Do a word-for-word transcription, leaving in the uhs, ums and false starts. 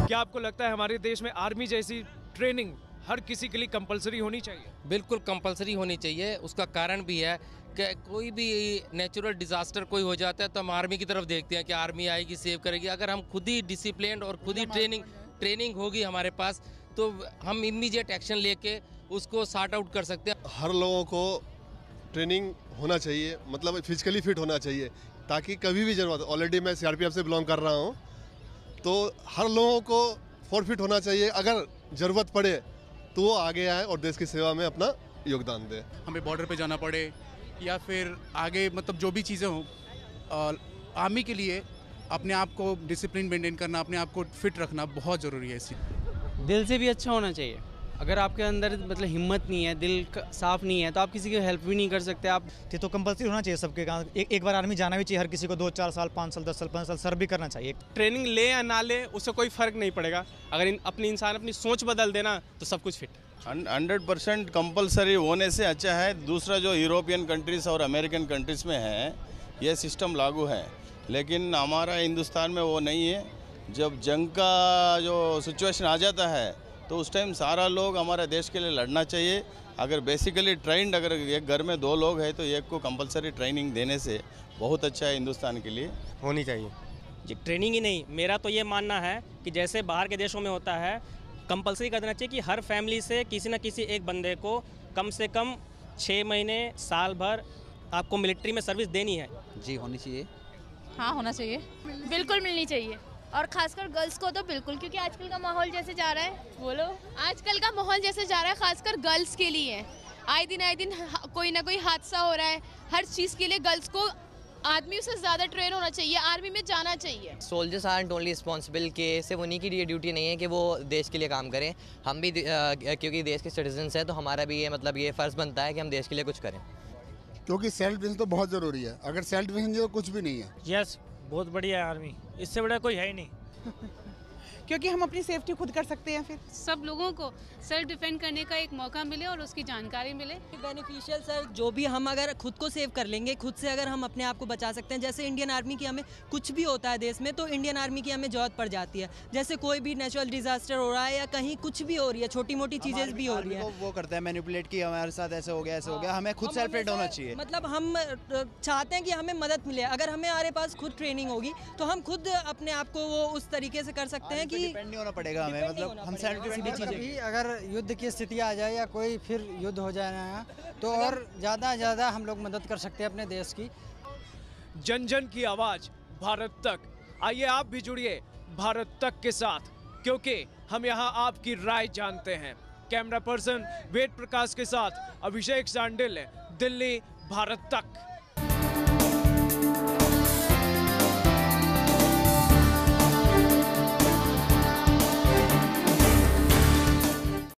क्या आपको लगता है हमारे देश में आर्मी जैसी ट्रेनिंग हर किसी के लिए कंपलसरी होनी चाहिए? बिल्कुल कंपलसरी होनी चाहिए। उसका कारण भी है कि कोई भी नेचुरल डिजास्टर कोई हो जाता है तो हम आर्मी की तरफ देखते हैं कि आर्मी आएगी, सेव करेगी। अगर हम खुद ही डिसिप्लिन और खुद ही ट्रेनिंग ट्रेनिंग होगी हमारे पास तो हम इमीडिएट एक्शन लेके उसको सॉर्ट आउट कर सकते हैं। हर लोगों को ट्रेनिंग होना चाहिए, मतलब फिजिकली फिट होना चाहिए, ताकि कभी भी जरूरत, ऑलरेडी मैं सीआरपीएफ से बिलोंग कर रहा हूँ, तो हर लोगों को फॉरफिट होना चाहिए। अगर ज़रूरत पड़े तो वो आगे आए और देश की सेवा में अपना योगदान दें। हमें बॉर्डर पे जाना पड़े या फिर आगे मतलब जो भी चीज़ें हों, आर्मी के लिए अपने आप को डिसिप्लिन मेंटेन करना, अपने आप को फिट रखना बहुत ज़रूरी है। इसी दिल से भी अच्छा होना चाहिए। अगर आपके अंदर मतलब हिम्मत नहीं है, दिल साफ नहीं है, तो आप किसी की हेल्प भी नहीं कर सकते। आप तो कंपलसरी होना चाहिए सबके काम। एक, एक बार आर्मी जाना भी चाहिए हर किसी को। दो चार साल, पाँच साल, दस साल, पाँच साल सर्व भी करना चाहिए। ट्रेनिंग ले या ना ले उससे कोई फ़र्क नहीं पड़ेगा। अगर इन, अपनी इंसान अपनी सोच बदल देना तो सब कुछ फिट। हंड्रेड परसेंट कंपलसरी होने से अच्छा है। दूसरा जो यूरोपियन कंट्रीज़ और अमेरिकन कंट्रीज़ में है ये सिस्टम लागू है, लेकिन हमारा हिंदुस्तान में वो नहीं है। जब जंग का जो सिचुएशन आ जाता है तो उस टाइम सारा लोग हमारे देश के लिए लड़ना चाहिए। अगर बेसिकली ट्रेंड, अगर एक घर में दो लोग हैं तो एक को कंपलसरी ट्रेनिंग देने से बहुत अच्छा है हिंदुस्तान के लिए। होनी चाहिए जी। ट्रेनिंग ही नहीं, मेरा तो ये मानना है कि जैसे बाहर के देशों में होता है, कंपलसरी कर देना चाहिए कि हर फैमिली से किसी न किसी एक बंदे को कम से कम छः महीने साल भर आपको मिलिट्री में सर्विस देनी है। जी होनी चाहिए। हाँ होना चाहिए, बिल्कुल मिलनी चाहिए। और खासकर गर्ल्स को तो बिल्कुल, क्योंकि आजकल का माहौल जैसे जा रहा है, बोलो आजकल का माहौल जैसे जा रहा है खासकर गर्ल्स के लिए, आए दिन आए दिन कोई ना कोई हादसा हो रहा है। हर चीज़ के लिए गर्ल्स को आदमी से ज़्यादा ट्रेन होना चाहिए, आर्मी में जाना चाहिए। सोल्जर्स आरंट ओनली रिस्पॉन्सिबल के सिर्फ उन्हीं की ड्यूटी नहीं है कि वो देश के लिए काम करें। हम भी आ, क्योंकि देश के सिटीजन्स हैं तो हमारा भी ये मतलब ये फ़र्ज़ बनता है कि हम देश के लिए कुछ करें। क्योंकि सेल्फ डिफेंस तो बहुत ज़रूरी है। अगर सेल्फ डिफेंस तो कुछ भी नहीं है। यस, बहुत बढ़िया है आर्मी, इससे बड़ा कोई है ही नहीं। क्योंकि हम अपनी सेफ्टी खुद कर सकते हैं। फिर सब लोगों को सेल्फ डिफेंड करने का एक मौका मिले और उसकी जानकारी मिले। बेनिफिशियल सर, जो भी हम अगर खुद को सेव कर लेंगे, खुद से अगर हम अपने आप को बचा सकते हैं। जैसे इंडियन आर्मी की हमें कुछ भी होता है देश में तो इंडियन आर्मी की हमें जरूरत पड़ जाती है। जैसे कोई भी नेचुरल डिजास्टर हो रहा है या कहीं कुछ भी हो रही है, छोटी मोटी चीजें भी हो रही है, वो करता है मैनिपुलेट की हमारे साथ ऐसे हो गया ऐसे हो गया। हमें खुद सेल्फ डिफेंड होना चाहिए। मतलब हम चाहते हैं कि हमें मदद मिले। अगर हमें हमारे पास खुद ट्रेनिंग होगी तो हम खुद अपने आप को वो उस तरीके से कर सकते हैं कि डिपेंड नहीं होना पड़ेगा हमें। मतलब हम सेल्फ डिफेंस भी अगर युद्ध की स्थिति आ जाए या कोई फिर युद्ध हो जाए ना तो और ज़्यादा ज़्यादा हम लोग मदद कर सकते हैं अपने देश की। जन जन की आवाज भारत तक। आइए आप भी जुड़िए भारत तक के साथ, क्योंकि हम यहाँ आपकी राय जानते हैं। कैमरा पर्सन वेद प्रकाश के साथ अभिषेक सांडिल, दिल्ली, भारत तक।